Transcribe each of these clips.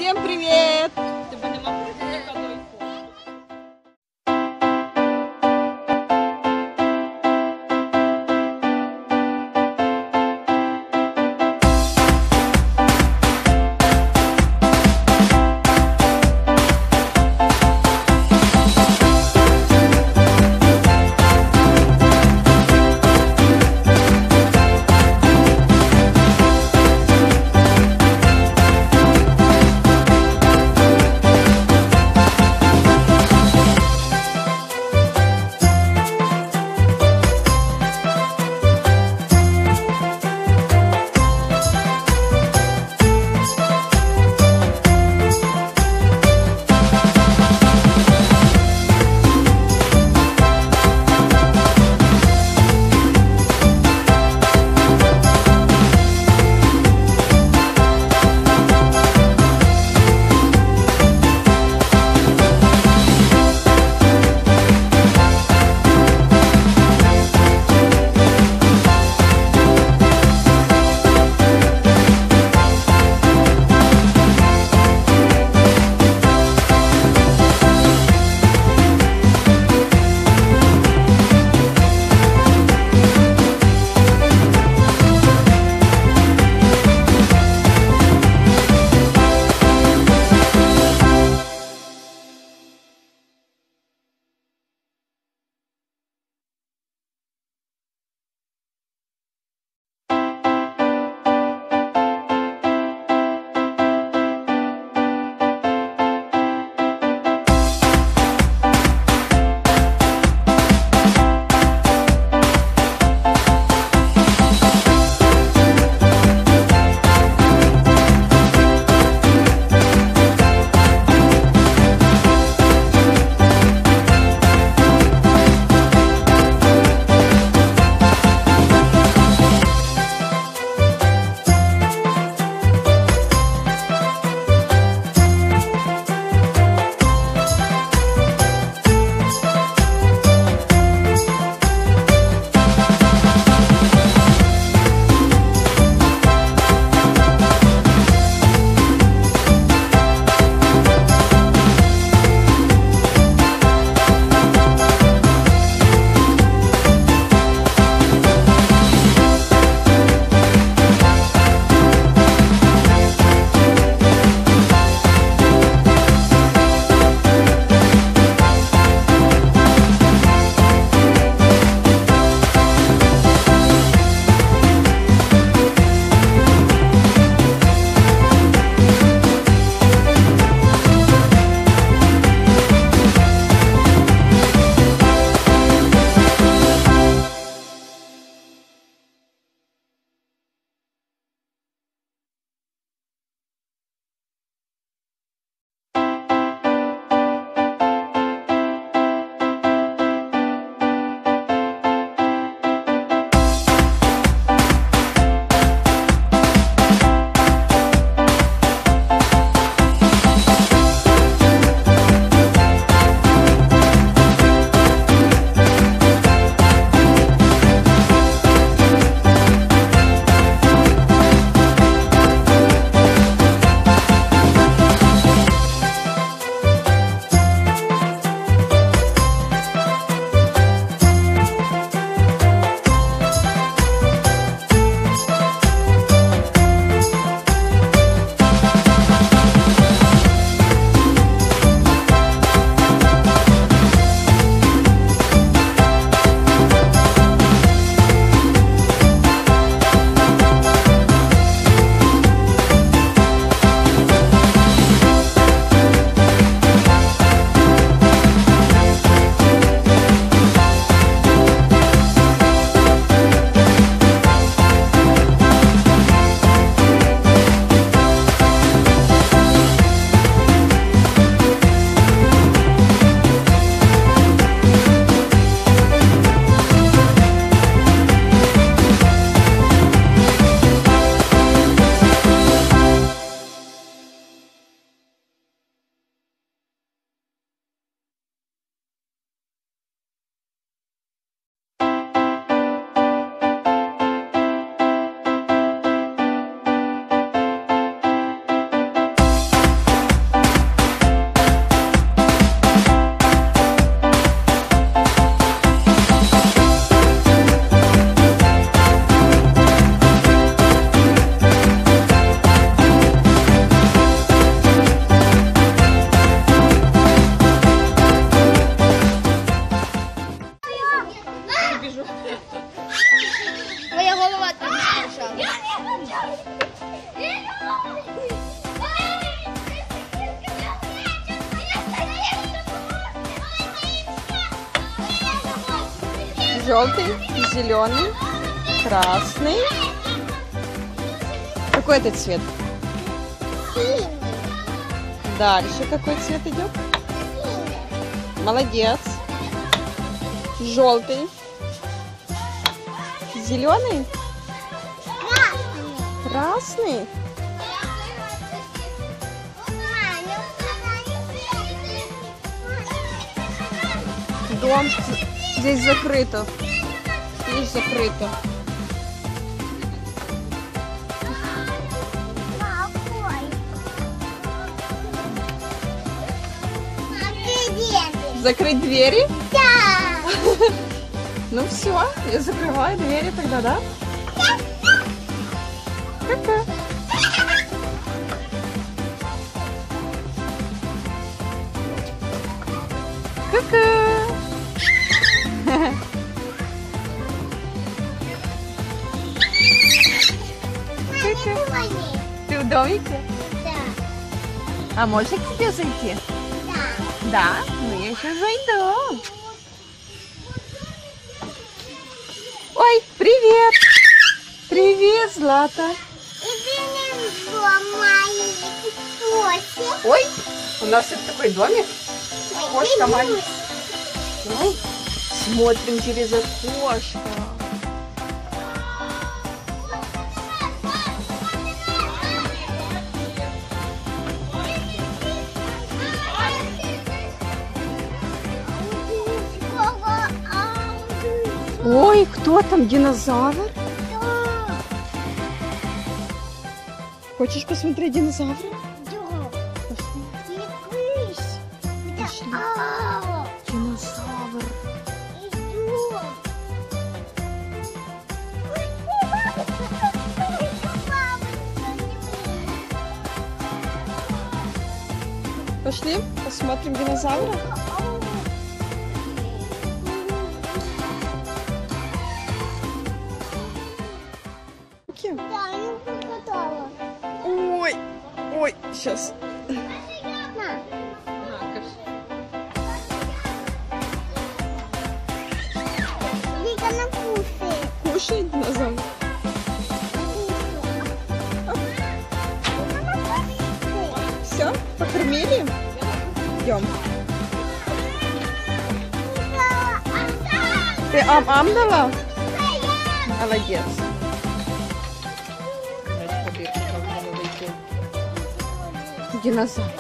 Всем привет! Желтый, зеленый, красный. Какой это цвет? Синий. Дальше какой цвет идет? Молодец. Желтый. Зеленый. Красный. Дом здесь закрыто. Здесь закрыто. Закрыть двери? Да. Ну все, я закрываю двери тогда, да? Ка-ка. Ка-ка. Ты в домике? Да. А можно к тебе зайти? Да. Да? Ну я сейчас зайду. Ой, привет! Привет, Злата! Ой, у нас это такой домик. Кошка маленькая. Ой, смотрим через окошко. Ой, кто там? Динозавр? Хочешь посмотреть динозавра? Пошли. Динозавр. Пошли, посмотрим динозавра. Ой, ой, сейчас. Кушай динозавр. Все, покормили? Идем. Ты ам-ам дала? Молодец. Динозавр.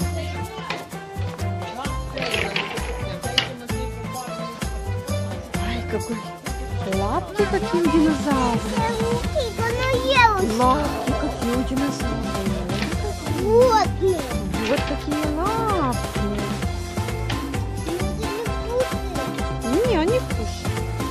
Ай, какой. Лапки какие у динозавра. Лапки какие у динозавра. Вот. Вот такие лапки. Не, они вкусные.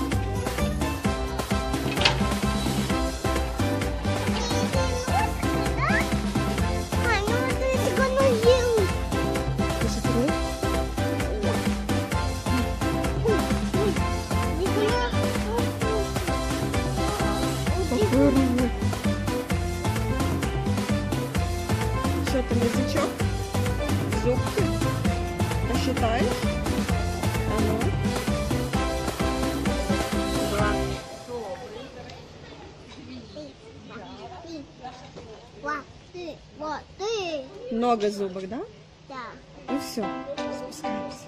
Что там, язычок? Зубки? Посчитаешь? А ну. Много зубок, да? Да. Ну все, спускаемся.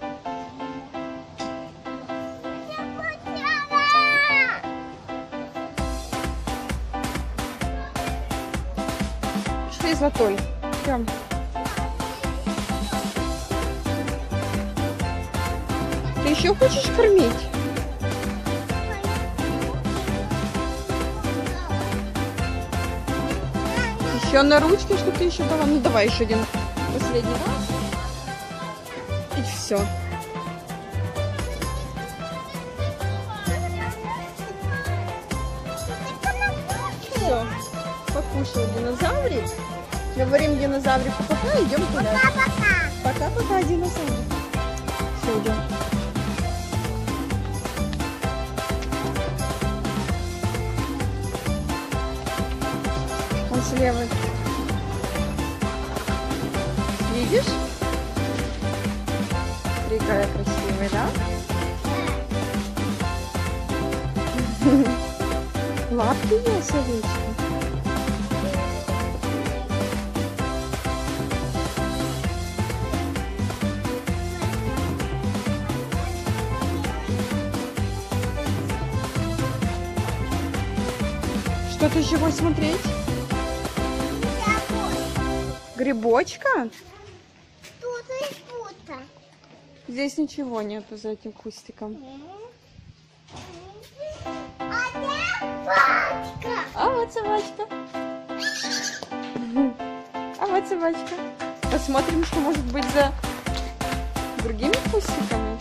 Пошли, Златой. Идем. Ты еще хочешь кормить? Еще на ручке, что ты еще дала? Ну давай еще один последний раз. И все. Все. Покушал динозаврик. Говорим динозаврику пока, идем гулять. Пока-пока. Пока-пока, динозаврик. Все, идем. Он слева. Видишь? Какая красивая, да? Лапки есть овечки. Что ты еще хочешь смотреть? Грибочка? Тут и тут. Здесь ничего нету за этим кустиком. А собачка. А вот собачка. А вот собачка. Посмотрим, что может быть за другими кустиками.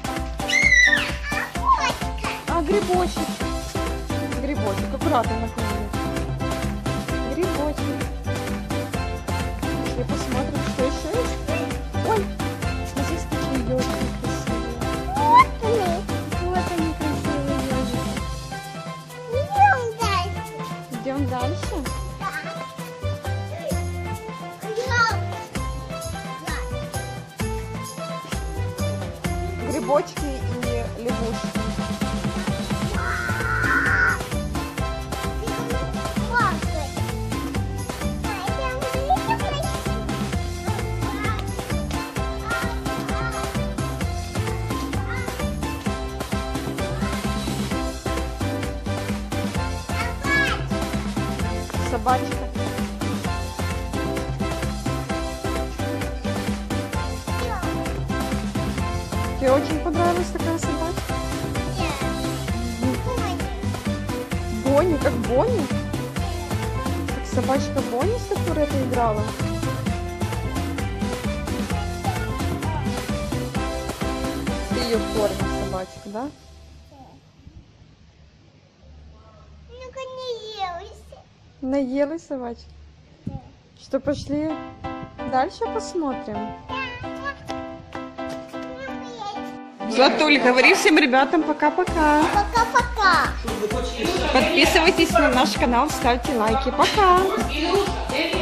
А, грибочек. Грибочек. Аккуратно наклони. Грибочек. Пошли посмотрим, что еще есть. Ой, а здесь такие ежики красивые. Вот они красивые ежики. Идем дальше. Идем дальше. Грибочки и лягушки. Собачка. Тебе очень понравилась такая собачка? Бонни, как Бонни? Как собачка Бонни, с которой ты играла? Ты ее в форме собачка, да? Ну-ка не елась. Наелась собачка? Что, пошли дальше посмотрим? Златуль, говори всем ребятам пока-пока. Пока-пока. Подписывайтесь на наш канал, ставьте лайки. Пока.